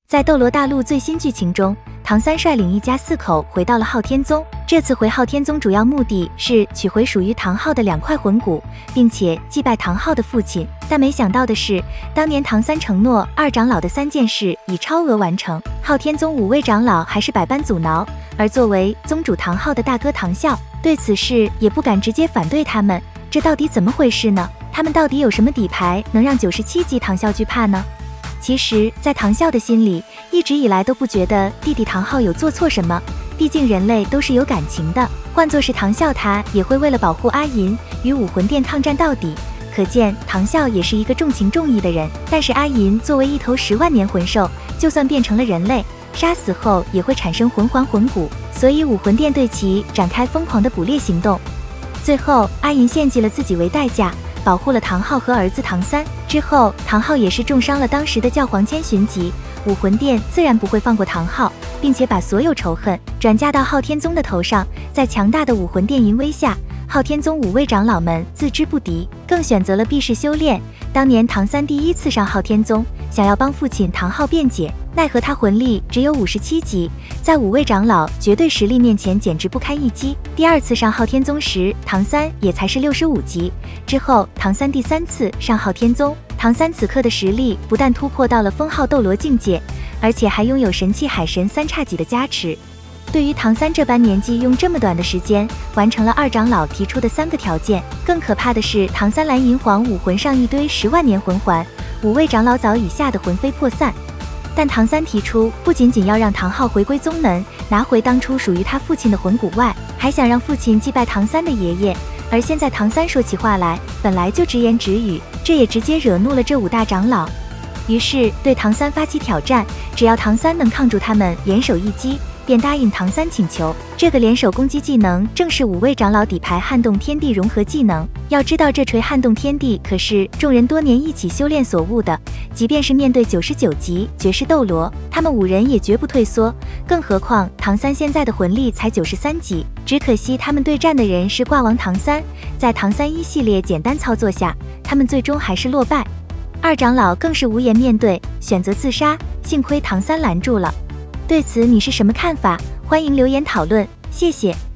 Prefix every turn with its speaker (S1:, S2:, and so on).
S1: 在斗罗大陆最新剧情中，唐三率领一家4口回到了昊天宗。这次回昊天宗主要目的是取回属于唐昊的2块魂骨，并且祭拜唐昊的父亲。但没想到的是，当年唐三承诺2长老的3件事已超额完成，昊天宗5位长老还是百般阻挠。而作为宗主唐昊的大哥唐啸，对此事也不敢直接反对他们。这到底怎么回事呢？他们到底有什么底牌能让97级唐啸惧怕呢？其实，在唐啸的心里，一直以来都不觉得弟弟唐昊有做错什么，毕竟人类都是有感情的。换作是唐啸，他也会为了保护阿银，与武魂殿抗战到底。可见唐啸也是一个重情重义的人。但是阿银作为一头10万年魂兽，就算变成了人类，杀死后也会产生魂环魂骨，所以武魂殿对其展开疯狂的捕猎行动。最后，阿银献祭了自己为代价，保护了唐昊和儿子唐三。之后，唐昊也是重伤了当时的教皇千寻疾，武魂殿自然不会放过唐昊，并且把所有仇恨转嫁到昊天宗的头上。在强大的武魂殿淫威下，昊天宗5位长老们自知不敌，更选择了避世修炼。当年唐三第1次上昊天宗，想要帮父亲唐昊辩解，奈何他魂力只有57级，在5位长老绝对实力面前简直不堪一击。第2次上昊天宗时，唐三也才是65级。之后，唐三第3次上昊天宗，唐三此刻的实力不但突破到了封号斗罗境界，而且还拥有神器海神3叉戟的加持。对于唐三这般年纪用这么短的时间完成了2长老提出的3个条件，更可怕的是唐三蓝银皇武魂上一堆10万年魂环，5位长老早已吓得魂飞魄散。但唐三提出不仅仅要让唐昊回归宗门，拿回当初属于他父亲的魂骨外，还想让父亲祭拜唐三的爷爷。而现在唐三说起话来本来就直言直语，这也直接惹怒了这5大长老，于是对唐三发起挑战，只要唐三能抗住他们联手一击，便答应唐三请求。这个联手攻击技能正是5位长老底牌撼动天地融合技能。要知道，这锤撼动天地可是众人多年一起修炼所悟的，即便是面对99级绝世斗罗，他们5人也绝不退缩。更何况唐三现在的魂力才93级，只可惜他们对战的人是挂王唐三，在唐三1系列简单操作下，他们最终还是落败。2长老更是无颜面对，选择自杀，幸亏唐三拦住了。对此你是什么看法？欢迎留言讨论，谢谢。